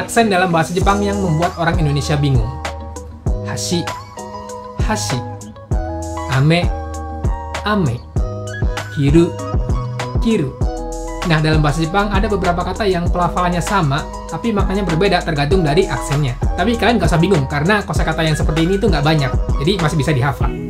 aksen dalam bahasa Jepang yang membuat orang Indonesia bingung. Hashi, hashi. Ame, ame. Kiru, kiru. Nah, dalam bahasa Jepang ada beberapa kata yang pelafalannya sama, tapi maknanya berbeda tergantung dari aksennya. Tapi kalian gak usah bingung, karena kosakata yang seperti ini tuh nggak banyak, jadi masih bisa dihafal.